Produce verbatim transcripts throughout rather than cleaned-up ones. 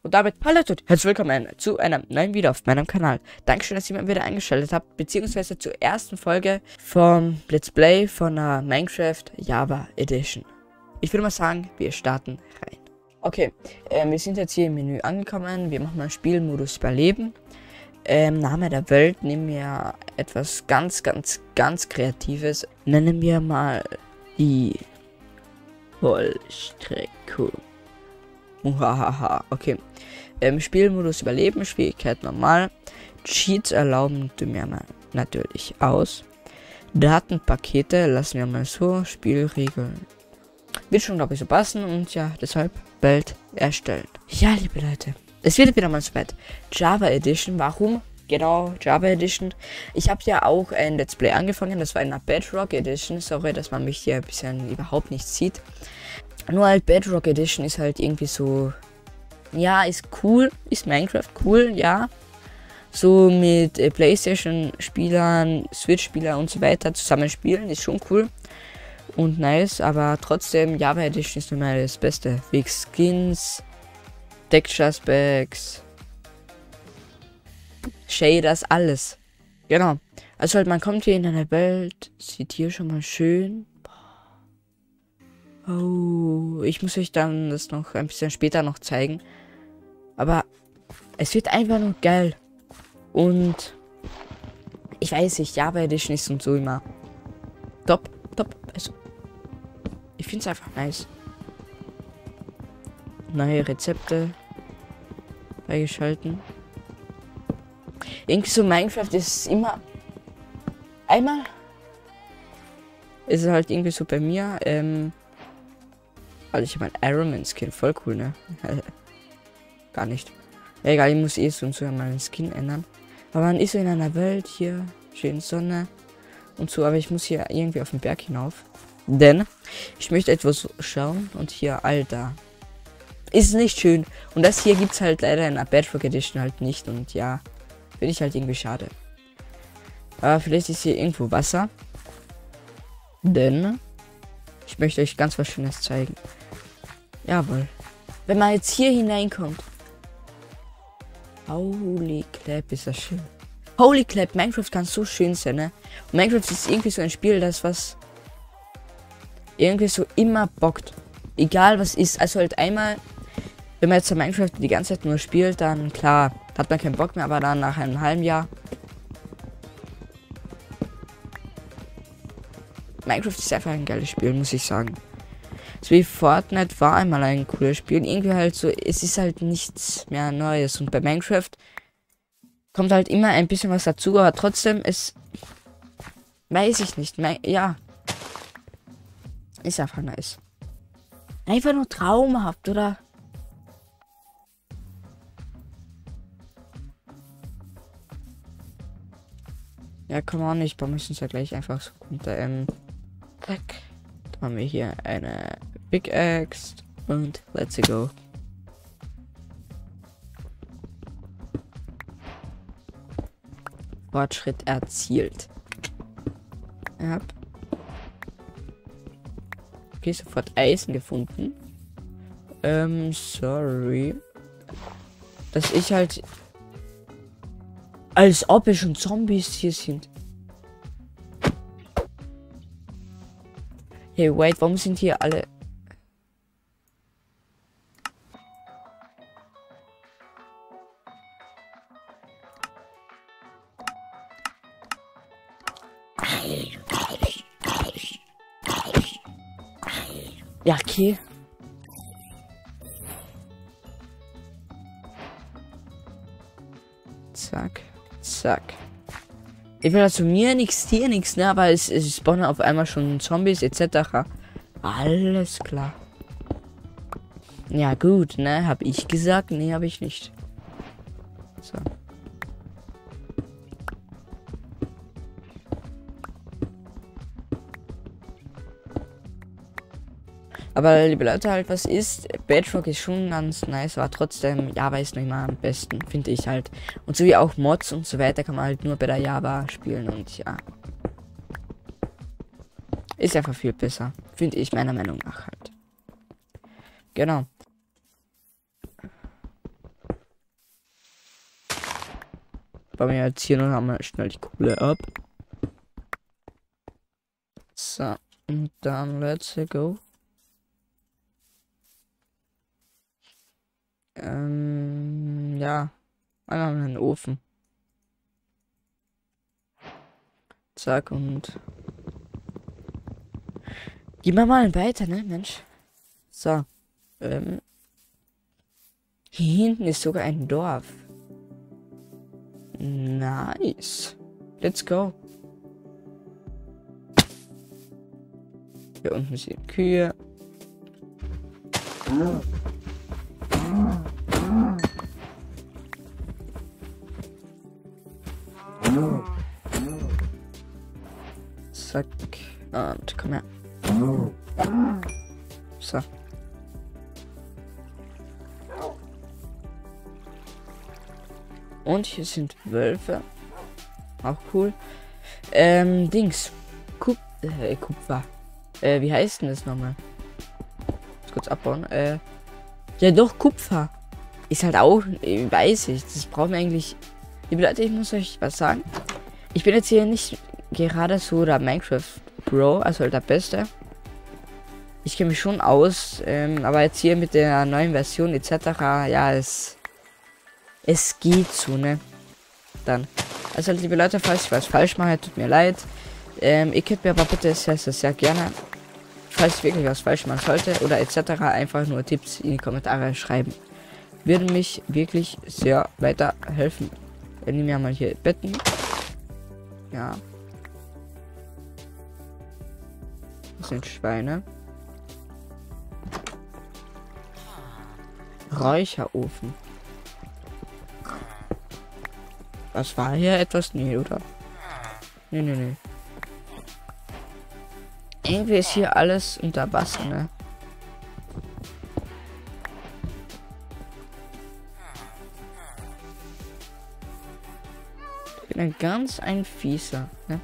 Und damit hallo und herzlich willkommen zu einem neuen Video auf meinem Kanal. Dankeschön, dass ihr mal wieder eingeschaltet habt, beziehungsweise zur ersten Folge vom Let's Play von der Minecraft Java Edition. Ich würde mal sagen, wir starten rein. Okay, ähm, wir sind jetzt hier im Menü angekommen. Wir machen mal Spielmodus Überleben. Ähm, Name der Welt nehmen wir etwas ganz, ganz, ganz Kreatives. Nennen wir mal die Vollstreckung. Uhahaha, okay. Ähm, Spielmodus Überleben, Schwierigkeit normal. Cheats erlauben tun wir mal natürlich aus. Datenpakete lassen wir mal so. Spielregeln. Wird schon, glaube ich, so passen und ja, deshalb Welt erstellen. Ja, liebe Leute, es wird wieder mal so weit. Java Edition, warum? Genau, Java Edition. Ich habe ja auch ein Let's Play angefangen, das war in der Bedrock Edition. Sorry, dass man mich hier ein bisschen überhaupt nicht sieht. Nur halt Bedrock Edition ist halt irgendwie so, ja, ist cool, ist Minecraft cool, ja. So mit äh, PlayStation-Spielern, Switch-Spieler und so weiter zusammen spielen, ist schon cool und nice, aber trotzdem Java Edition ist nun mal das Beste. Wegen Skins, Texture Specs, Shaders, alles. Genau. Also halt, man kommt hier in eine Welt, sieht hier schon mal schön. Oh, ich muss euch dann das noch ein bisschen später noch zeigen. Aber es wird einfach nur geil. Und ich weiß nicht, Java Edition ist und so immer top, top. Also, ich finde es einfach nice. Neue Rezepte freigeschalten. Irgendwie so Minecraft ist immer einmal ist es halt irgendwie so bei mir, ähm, also ich habe ein Ironman Skin, voll cool, ne? Gar nicht. Ja, egal, ich muss eh so und so meinen Skin ändern. Aber man ist so in einer Welt hier, schön Sonne und so, aber ich muss hier irgendwie auf den Berg hinauf. Denn ich möchte etwas schauen und hier, Alter. Ist nicht schön. Und das hier gibt es halt leider in der Bedrock Edition halt nicht und ja, finde ich halt irgendwie schade. Aber vielleicht ist hier irgendwo Wasser. Denn ich möchte euch ganz was Schönes zeigen. Jawohl. Wenn man jetzt hier hineinkommt. Holy Clap, ist das schön. Holy Clap, Minecraft kann so schön sein, ne? Und Minecraft ist irgendwie so ein Spiel, das was irgendwie so immer bockt. Egal was ist. Also halt einmal, wenn man jetzt Minecraft die ganze Zeit nur spielt, dann klar, hat man keinen Bock mehr, aber dann nach einem halben Jahr. Minecraft ist einfach ein geiles Spiel, muss ich sagen. So wie Fortnite war einmal ein cooles Spiel. Irgendwie halt so, es ist halt nichts mehr Neues. Und bei Minecraft kommt halt immer ein bisschen was dazu, aber trotzdem ist, weiß ich nicht, ja, ist einfach nice. Einfach nur traumhaft, oder? Ja, komm on, ich baue müssen ja gleich einfach so runter. Ähm, zack. Dann haben wir hier eine Big Axe und let's go. Fortschritt erzielt. Ja. Okay, sofort Eisen gefunden. Ähm, sorry. Dass ich halt... Als ob es schon Zombies hier sind. Hey, wait, warum sind hier alle... Ja, okay. Zack, zack. Ich will also mir nichts, dir nichts, ne? Aber es, es spawnen auf einmal schon Zombies et cetera. Alles klar. Ja gut, ne? Hab ich gesagt? Nee, habe ich nicht. So. Aber liebe Leute, halt, was ist? Bedrock ist schon ganz nice, aber trotzdem, Java ist noch immer am besten, finde ich halt. Und so wie auch Mods und so weiter kann man halt nur bei der Java spielen und ja. Ist einfach viel besser, finde ich meiner Meinung nach halt. Genau. Bauen wir jetzt hier noch einmal schnell die Kohle ab. So, und dann let's go. Ähm, ja. Einmal einen Ofen. Zack und. Gehen wir mal weiter, ne, Mensch. So. Ähm. Hier hinten ist sogar ein Dorf. Nice. Let's go. Hier unten sind Kühe. Zack. Und komm her. So. Und hier sind Wölfe. Auch cool. Ähm, Dings. Kup äh, Kupfer. Äh, wie heißt denn das nochmal? Muss kurz abbauen. Äh, ja doch, Kupfer. Ist halt auch, äh, weiß ich. Das brauchen wir eigentlich. Liebe Leute, ich muss euch was sagen. Ich bin jetzt hier nicht gerade so der Minecraft Pro, also der Beste. Ich kenne mich schon aus, ähm, aber jetzt hier mit der neuen Version et cetera. Ja, es, es geht so, ne? Dann. Also, liebe Leute, falls ich was falsch mache, tut mir leid. Ähm, ihr könnt mir aber bitte sehr, sehr, sehr gerne, falls ich wirklich was falsch machen sollte oder et cetera, einfach nur Tipps in die Kommentare schreiben. Würde mich wirklich sehr weiterhelfen. Wenn ihr mir mal hier Betten. Ja. Das sind Schweine. Räucherofen. Was war hier etwas? Nee, oder? Nee, nee, nee. Irgendwie ist hier alles unter Wasser, ne? Ich bin ein ganz ein Fieser, ne?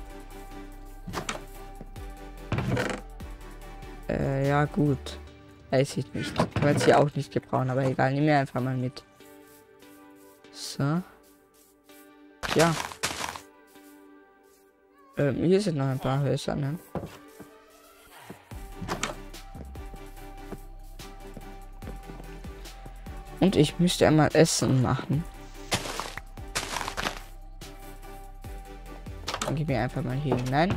Äh, ja gut. Weiß ich nicht. Kann man jetzt hier auch nicht gebrauchen, aber egal. Nehmen wir einfach mal mit. So. Ja. Ähm, hier sind noch ein paar Häuser, ne? Und ich müsste einmal Essen machen. Dann gehen wir einfach mal hier hinein.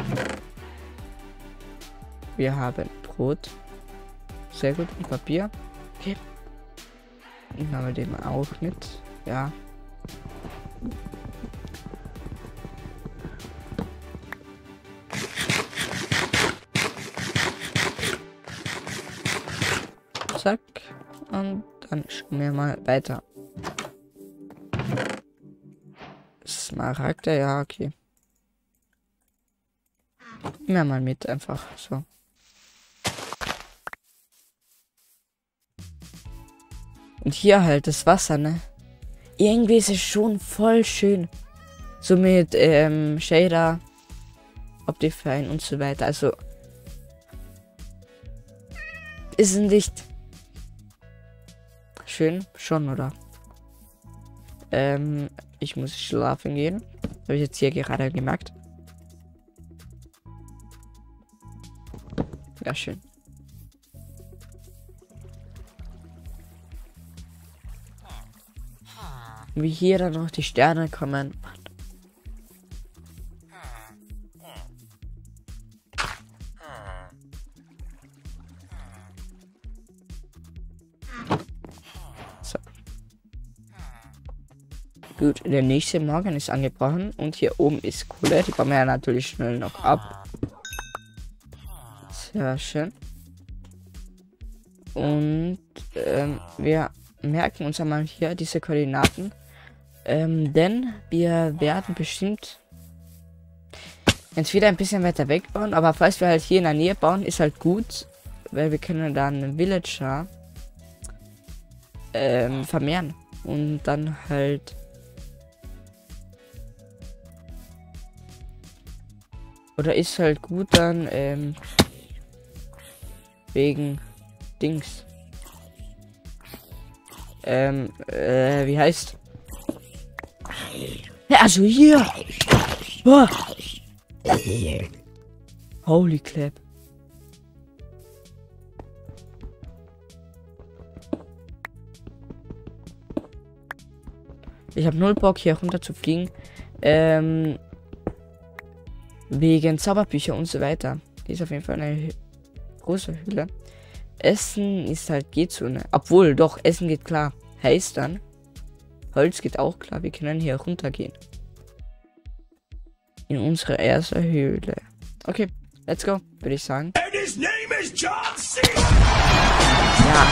Wir haben Brot. Sehr gut. Und Papier. Okay. Nehmen wir den auch mit. Ja. Zack. Und dann schauen wir mal weiter. Smaragde, ja, okay. Nehmen wir mal mit, einfach so. Und hier halt das Wasser, ne? Irgendwie ist es schon voll schön. So mit ähm, Shader, Optifine und so weiter. Also ist nicht schön schon, oder? Ähm, ich muss schlafen gehen. Habe ich jetzt hier gerade gemerkt. Ja, schön. Wie hier dann noch die Sterne kommen. So. Gut, der nächste Morgen ist angebrochen und hier oben ist Kohle. Die bauen wir ja natürlich schnell noch ab. Sehr schön. Und ähm, wir merken uns einmal hier diese Koordinaten. Ähm, denn wir werden bestimmt jetzt wieder ein bisschen weiter weg bauen. Aber falls wir halt hier in der Nähe bauen, ist halt gut. Weil wir können dann Villager ähm, vermehren. Und dann halt oder ist halt gut dann ähm, wegen Dings. Ähm, äh, wie heißt? Ja, also hier. Boah. Holy crap. Ich habe null Bock, hier runter zu fliegen. Ähm, wegen Zauberbücher und so weiter. Die ist auf jeden Fall eine große Höhle. Essen ist halt geht so, ne? Obwohl, doch, Essen geht klar. Heißt dann, Holz geht auch klar. Wir können hier runtergehen. In unsere erste Höhle. Okay, let's go, würde ich sagen. Ja.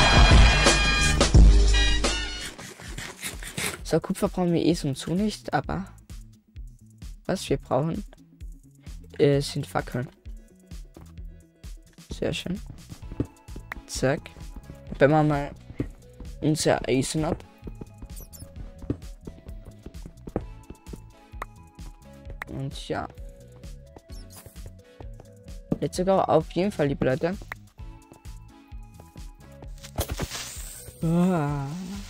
So, Kupfer brauchen wir eh so und so nicht, aber was wir brauchen, äh, sind Fackeln. Sehr schön. Zack. Wenn wir mal unser Eisen ab. Und ja. Let's go, auf jeden Fall, liebe Leute. Ah.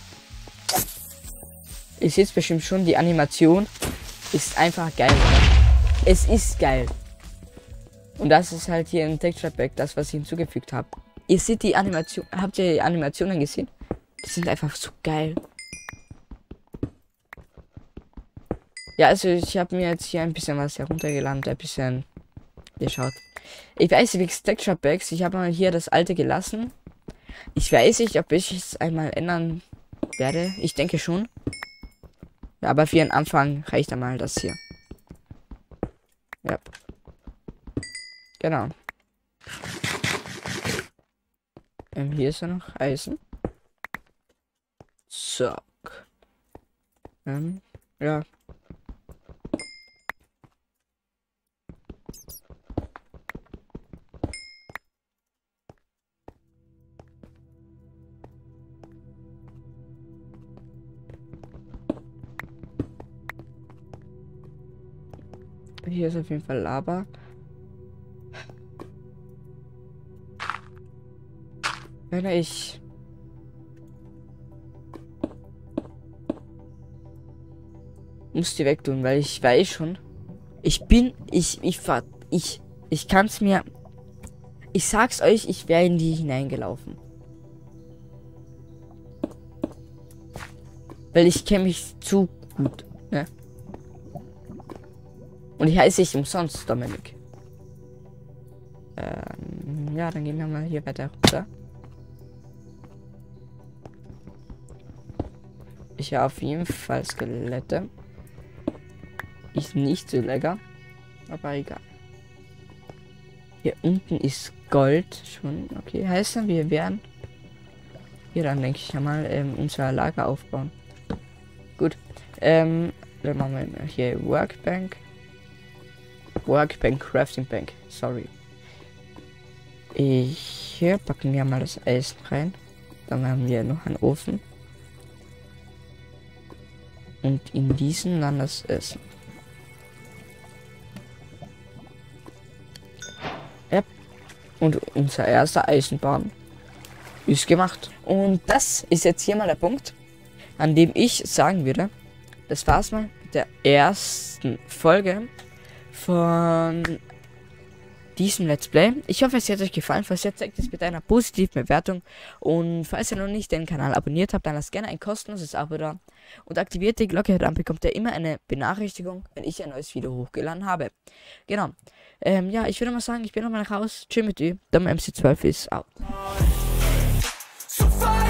Ihr seht bestimmt schon, die Animation ist einfach geil, oder? Es ist geil. Und das ist halt hier im Texture Pack, das, was ich hinzugefügt habe. Ihr seht die Animation, habt ihr die Animationen gesehen? Die sind einfach so geil. Ja, also ich habe mir jetzt hier ein bisschen was heruntergeladen, ein bisschen geschaut. Ich weiß nicht, wegen Texture Packs, ich habe mal hier das alte gelassen. Ich weiß nicht, ob ich es einmal ändern werde. Ich denke schon. Ja, aber für den Anfang reicht einmal das hier. Ja. Genau. Ähm, hier ist ja noch Eisen. Zack. Ähm, ja. Hier ist auf jeden Fall Lava. Wenn ich muss die wegtun, weil ich weiß schon. Ich bin, ich, ich fahr, ich, ich kann's mir. Ich sag's euch, ich wäre in die hineingelaufen. Weil ich kenne mich zu gut, ne? Und ich heiße ich umsonst Dominik. Ähm, ja, dann gehen wir mal hier weiter runter. Ich habe auf jeden Fall Skelette. Ist nicht so lecker. Aber egal. Hier unten ist Gold schon. Okay, heißt dann, wir werden hier dann, denke ich mal, ähm, unser Lager aufbauen. Gut. Ähm, dann machen wir hier Workbank. Workbank, Crafting Bank. Sorry. Ich, hier packen wir mal das Eisen rein. Dann haben wir noch einen Ofen. Und in diesen dann das Essen. Ja. Und unser erster Eisenbahn ist gemacht. Und das ist jetzt hier mal der Punkt, an dem ich sagen würde, das war's mal mit der ersten Folge von diesem Let's Play. Ich hoffe, es hat euch gefallen. Falls jetzt, zeigt es mit einer positiven Bewertung. Und falls ihr noch nicht den Kanal abonniert habt, dann lasst gerne ein kostenloses Abo da. Und aktiviert die Glocke, dann bekommt ihr immer eine Benachrichtigung, wenn ich ein neues Video hochgeladen habe. Genau. Ähm, ja, ich würde mal sagen, ich bin nochmal nach Hause. Tschüss mit dir. Der M C zwölf ist out.